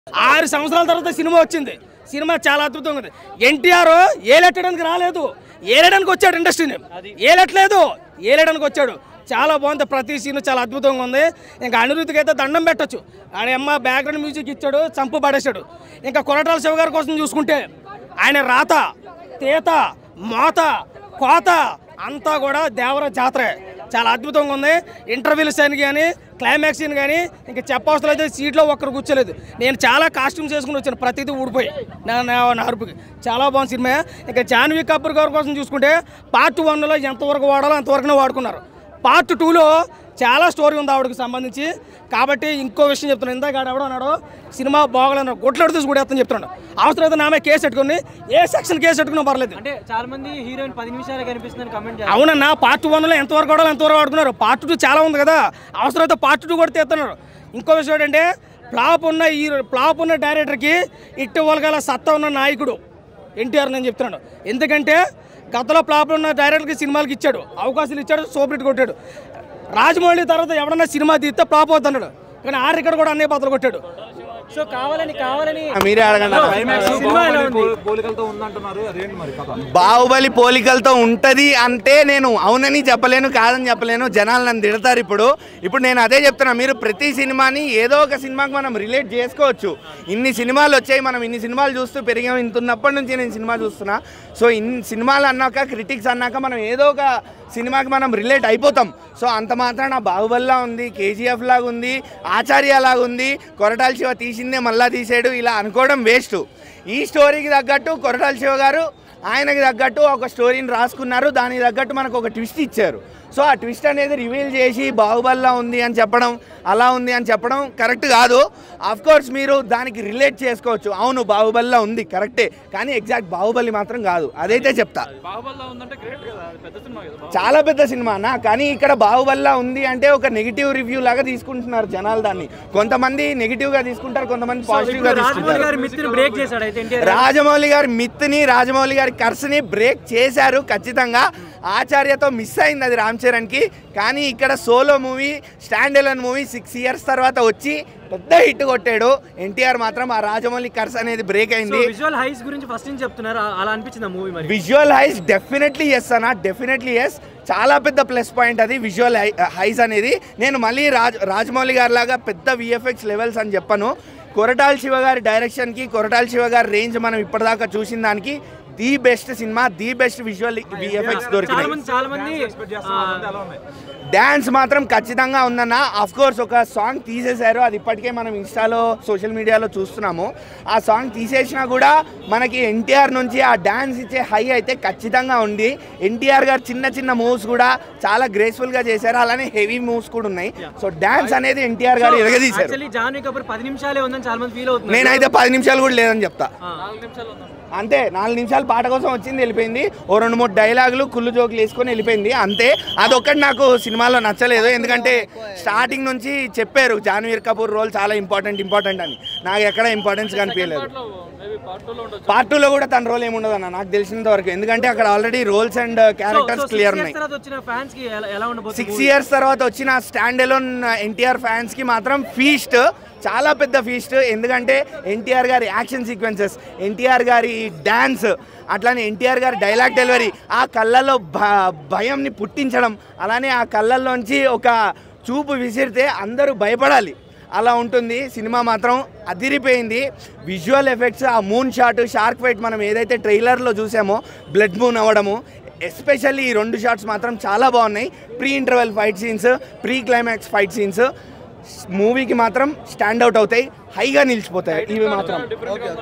6 సంవత్సరాల తర్వాత సినిమా వచ్చింది. సినిమా చాలా అద్భుతంగా ఉంది. ఎన్టీఆర్ ఏలెట్టడానికి రాలేదు, ఏలేయడానికి వచ్చాడు. ఇండస్ట్రీని ఏలేయడానికి వచ్చాడు. చాలా బాగుంది. ప్రతి సీన్ చాలా అద్భుతంగా ఉంది. ఇంకా అనిరుద్ధికి అయితే దండం పెట్టచ్చు. ఆయన అమ్మ బ్యాక్గ్రౌండ్ మ్యూజిక్ ఇచ్చాడు, చంపు పడేశాడు. ఇంకా కొరటాల శివ గారి కోసం చూసుకుంటే ఆయన రాత, తేత, మోత, కోత అంతా కూడా దేవర జాతర చాలా అద్భుతంగా ఉంది. ఇంటర్వ్యూలు సైన్ కానీ క్లైమాక్స్ సీన్ కానీ ఇంకా చెప్పవసరం అయితే సీట్లో ఒక్కరు కూర్చోలేదు. నేను చాలా కాస్ట్యూమ్స్ వేసుకుని వచ్చాను, ప్రతిదీ ఊడిపోయి నా అరుపుకి. చాలా బాగుంది సినిమా. ఇంకా జాన్వీ కపూర్ గారి కోసం చూసుకుంటే పార్ట్ 1లో ఎంతవరకు వాడాలో అంతవరకునే వాడుకున్నారు. పార్ట్ 2లో చాలా స్టోరీ ఉంది ఆవిడకి సంబంధించి. కాబట్టి ఇంకో విషయం చెప్తున్నాను, ఇందాక ఎవడో అన్నాడు సినిమా బాగోలేదు, గుడ్లడు తీసి కూడా చెప్తున్నాడు. అవసరం అయితే నామే కేసు పెట్టుకుని ఏ సెక్షన్ కేసు పెట్టుకున్నా పర్లేదు. అంటే చాలా మంది హీరోయిన్ 10 నిమిషాలు కనిపిస్తుందని కమెంట్. అవునన్నా, పార్ట్ 1లో ఎంతవరకు వాడాలో ఎంతవరకు వాడుకున్నారు. పార్ట్ 2 చాలా ఉంది కదా, అవసరం అయితే పార్ట్ 2 కూడా తీస్తున్నారు. ఇంకో విషయం ఏంటంటే ఫ్లాప్ ఉన్న డైరెక్టర్కి ఇవ్వగల సత్తా ఉన్న నాయకుడు ఎన్టీఆర్ నేను చెప్తున్నాను. ఎందుకంటే గతంలో ఫ్లాప్ ఉన్న డైరెక్టర్కి సినిమాలకి ఇచ్చాడు, అవకాశాలు ఇచ్చాడు, సూపర్ కొట్టాడు. రాజమౌళి తర్వాత ఎవడన్నా సినిమా తీస్తే ఫ్లాప్ అవుతున్నాడు, కానీ ఇక్కడ కూడా అన్ని బదులు కొట్టాడు. సో కావాలని మీరే అడగండి. బాహుబలి పోలికలతో ఉంటది అంటే నేను అవునని చెప్పలేను, కాదని చెప్పలేను. జనాలు నన్ను తిడతారు. ఇప్పుడు నేను అదే చెప్తున్నా, మీరు ప్రతి సినిమాని ఏదో ఒక సినిమాకి మనం రిలేట్ చేసుకోవచ్చు. ఇన్ని సినిమాలు వచ్చాయి, మనం ఇన్ని సినిమాలు చూస్తూ పెరిగాం. ఇంతున్నప్పటి నుంచి నేను సినిమా చూస్తున్నా. సో ఇన్ని సినిమాలు అన్నాక, క్రిటిక్స్ అన్నాక మనం ఏదో ఒక సినిమాకి మనం రిలేట్ అయిపోతాం. సో అంత మాత్రాన బాహుబలిలా ఉంది, కేజీఎఫ్ లాగా ఉంది, ఆచార్య లాగా ఉంది, కొరటాల శివ తీసిందే మళ్ళా తీసాడు ఇలా అనుకోవడం వేస్ట్. ఈ స్టోరీకి తగ్గట్టు కొరటాల శివ గారు ఆయనకి తగ్గట్టు ఒక స్టోరీని రాసుకున్నారు. దానికి తగ్గట్టు మనకు ఒక ట్విస్ట్ ఇచ్చారు. సో ఆ ట్విస్ట్ అనేది రివీల్ చేసి బాహుబలిలా ఉంది అని చెప్పడం, అలా ఉంది అని చెప్పడం కరెక్ట్ కాదు. కోర్స్ మీరు దానికి రిలేట్ చేసుకోవచ్చు, అవును బాహుబలిలా ఉంది కరెక్టే, కానీ ఎగ్జాక్ట్ బాహుబలి మాత్రం కాదు. అదైతే చెప్తా. చాలా పెద్ద సినిమా అన్న, కానీ ఇక్కడ బాహుబలిలా ఉంది అంటే ఒక నెగిటివ్ రివ్యూ లాగా తీసుకుంటున్నారు జనాలు. దాన్ని కొంతమంది నెగిటివ్గా తీసుకుంటారు, కొంతమంది పాజిటివ్గా తీసుకుంటారు. రాజమౌళి గారి మిత్ని, రాజమౌళి గారి కర్స్ని బ్రేక్ చేశారు ఖచ్చితంగా. ఆచార్యతో మిస్ అయింది అది రామ్ చరణ్కి. కానీ ఇక్కడ solo movie, stand alone movie 6 years తర్వాత వచ్చి పెద్ద హిట్ కొట్టాడు. ఎన్టీఆర్ మాత్రం ఆ రాజమౌళి కర్స్ అనేది బ్రేక్ అయింది. విజువల్ హైస్ గురించి ఫస్ట్ నుంచి చెప్తున్నారు, అలా అనిపించింది మూవీ. మరి విజువల్ హైస్ డెఫినెట్లీ ఎస్ అన్న, డెఫినెట్లీ ఎస్. చాలా పెద్ద ప్లస్ పాయింట్ అది విజువల్ హైస్ అనేది. నేను మళ్ళీ రాజమౌళి గారి లాగా పెద్ద విఎఫ్ఎక్స్ లెవెల్స్ అని చెప్పను. కొరటాల శివ గారి డైరెక్షన్కి, కొరటాల శివ గారి రేంజ్ మనం ఇప్పటిదాకా చూసిన దానికి ది బెస్ట్ సినిమా, ది బెస్ట్ విజువల్ విఎఫ్ఎక్స్ దొరికినాయి. డ్యాన్స్ మాత్రం ఖచ్చితంగా ఉందన్న. ఆఫ్ కోర్స్ ఒక సాంగ్ తీసేశారు, అది ఇప్పటికే మనం ఇన్స్టాలో సోషల్ మీడియాలో చూస్తున్నాము. ఆ సాంగ్ తీసేసినా కూడా మనకి ఎన్టీఆర్ నుంచి ఆ డ్యాన్స్ ఇచ్చే హై అయితే ఖచ్చితంగా ఉంది. ఎన్టీఆర్ గారు చిన్న చిన్న మూవ్స్ కూడా చాలా గ్రేస్ఫుల్గా చేశారు, అలానే హెవీ మూవ్స్ కూడా ఉన్నాయి. సో డ్యాన్స్ అనేది ఎన్టీఆర్ గారు ఎరగదీశారు. నేనైతే 10 నిమిషాలు కూడా లేదని చెప్తా. అంతే, 4 నిమిషాలు పాట కోసం వచ్చింది, వెళ్ళిపోయింది. ఓ 2-3 డైలాగులు కుళ్ళు జోకులు వేసుకొని వెళ్ళిపోయింది అంతే. అదొక్కటి నాకు సినిమాలో నచ్చలేదు. ఎందుకంటే స్టార్టింగ్ నుంచి చెప్పారు జాన్వీ కపూర్ రోల్ చాలా ఇంపార్టెంట్ అని. నాకు ఎక్కడ ఇంపార్టెన్స్ కనిపించలేదు. పార్ట్ 2లో కూడా తన రోల్ ఏముండదు అన్న నాకు తెలిసినంత వరకు. ఎందుకంటే అక్కడ already roles and characters clear ఉన్నాయి. 6 ఇయర్స్ తర్వాత వచ్చిన స్టాండ్ ఎలోన్ ఎన్టీఆర్ ఫ్యాన్స్ కి మాత్రం ఫీస్ట్, చాలా పెద్ద ఫీస్ట్. ఎందుకంటే ఎన్టీఆర్ గారి యాక్షన్ సీక్వెన్సెస్, ఎన్టీఆర్ గారి డ్యాన్స్, అట్లానే ఎన్టీఆర్ గారి డైలాగ్ డెలివరీ, ఆ కళ్ళల్లో భయంని పుట్టించడం, అలానే ఆ కళ్ళల్లోంచి ఒక చూపు విసిరితే అందరూ భయపడాలి, అలా ఉంటుంది. సినిమా మాత్రం అదిరిపోయింది. విజువల్ ఎఫెక్ట్స్, ఆ మూన్ షాట్, షార్క్ ఫైట్ మనం ఏదైతే ట్రైలర్లో చూసామో బ్లడ్ మూన్ అవ్వడము, ఎస్పెషల్లీ ఈ 2 షాట్స్ మాత్రం చాలా బాగున్నాయి. Pre interval fight scenes, pre climax fight scenes మూవీకి మాత్రం స్టాండ్ అవుట్ అవుతాయి, హైగా నిలిచిపోతాయి ఇవి మాత్రం.